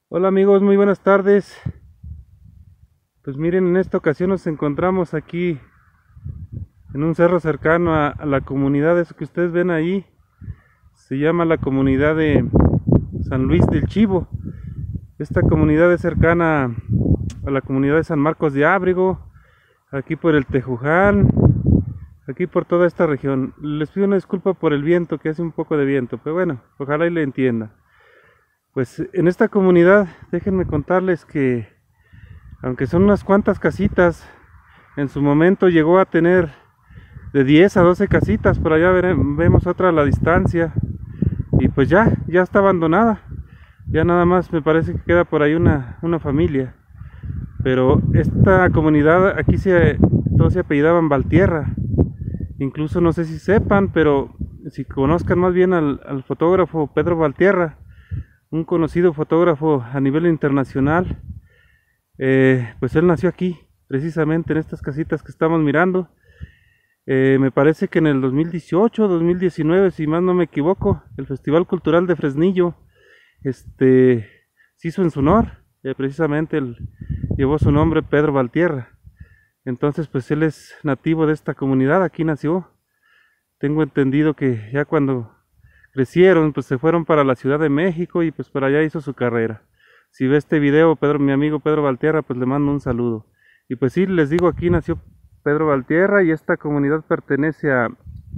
Hola amigos, muy buenas tardes. Pues miren, en esta ocasión nos encontramos aquí en un cerro cercano a la comunidad, eso que ustedes ven ahí. Se llama la comunidad de San Luis del Chivo. Esta comunidad es cercana a la comunidad de San Marcos de Ábrego, aquí por el Tejuján, aquí por toda esta región. Les pido una disculpa por el viento, que hace un poco de viento, pero bueno, ojalá y le entienda. Pues en esta comunidad, déjenme contarles que, aunque son unas cuantas casitas, en su momento llegó a tener de 10 a 12 casitas. Por allá vemos otra a la distancia, y pues ya está abandonada. Ya nada más me parece que queda por ahí una familia. Pero esta comunidad, aquí todos se apellidaban Valtierra. Incluso no sé si sepan, pero si conozcan más bien al fotógrafo Pedro Valtierra, un conocido fotógrafo a nivel internacional. Pues él nació aquí, precisamente en estas casitas que estamos mirando. Me parece que en el 2018, 2019, si más no me equivoco, el Festival Cultural de Fresnillo se hizo en su honor. Precisamente él llevó su nombre, Pedro Valtierra. Entonces pues él es nativo de esta comunidad, aquí nació. Tengo entendido que ya cuando crecieron, pues se fueron para la Ciudad de México y pues para allá hizo su carrera. Si ve este video, mi amigo Pedro Valtierra, pues le mando un saludo. Y pues sí, les digo, aquí nació Pedro Valtierra, y esta comunidad pertenece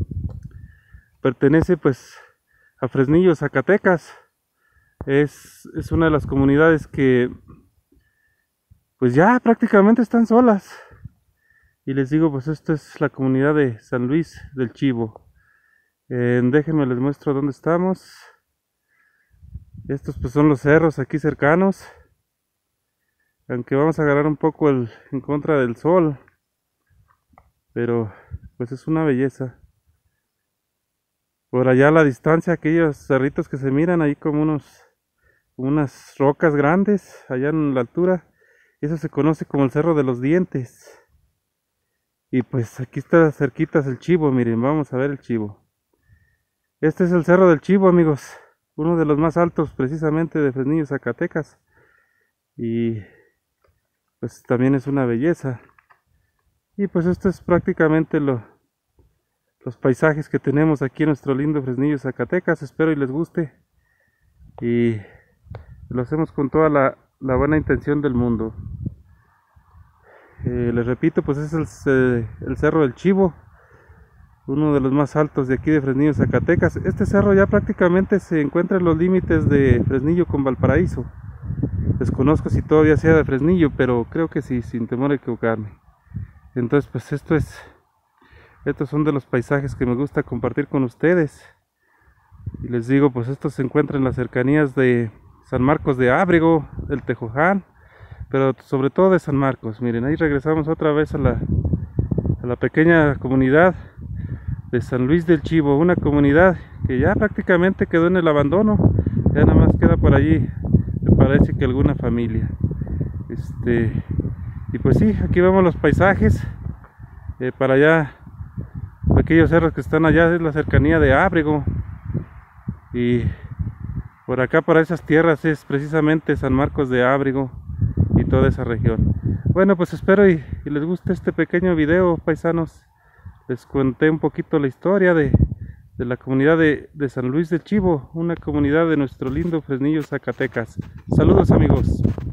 pues a Fresnillo, Zacatecas. Es una de las comunidades que pues ya prácticamente están solas. Y les digo, pues esta es la comunidad de San Luis del Chivo. Déjenme les muestro dónde estamos. Estos pues son los cerros aquí cercanos, aunque vamos a agarrar un poco en contra del sol, pero pues es una belleza. Por allá a la distancia, aquellos cerritos que se miran ahí como unas rocas grandes allá en la altura, eso se conoce como el Cerro de los Dientes. Y pues aquí está cerquitas el Chivo. Miren, vamos a ver el Chivo. Este es el Cerro del Chivo, amigos, uno de los más altos precisamente de Fresnillo, Zacatecas, y pues también es una belleza. Y pues esto es prácticamente los paisajes que tenemos aquí en nuestro lindo Fresnillo, Zacatecas. Espero y les guste, y lo hacemos con toda la buena intención del mundo. Les repito, pues es el Cerro del Chivo, uno de los más altos de aquí de Fresnillo, Zacatecas. Este cerro ya prácticamente se encuentra en los límites de Fresnillo con Valparaíso. Desconozco si todavía sea de Fresnillo, pero creo que sí, sin temor a equivocarme. Entonces pues estos son de los paisajes que me gusta compartir con ustedes. Y les digo, pues esto se encuentra en las cercanías de San Marcos de Ábrego, el Tejoján, pero sobre todo de San Marcos. Miren, ahí regresamos otra vez a la pequeña comunidad de San Luis del Chivo, una comunidad que ya prácticamente quedó en el abandono. Ya nada más queda por allí, me parece que alguna familia. Y pues sí, aquí vemos los paisajes. Para allá, aquellos cerros que están allá, es la cercanía de Ábrego, y por acá, para esas tierras, es precisamente San Marcos de Ábrego y toda esa región. Bueno, pues espero y les guste este pequeño video, paisanos. Les conté un poquito la historia de la comunidad de San Luis del Chivo, una comunidad de nuestro lindo Fresnillo, Zacatecas. Saludos, amigos.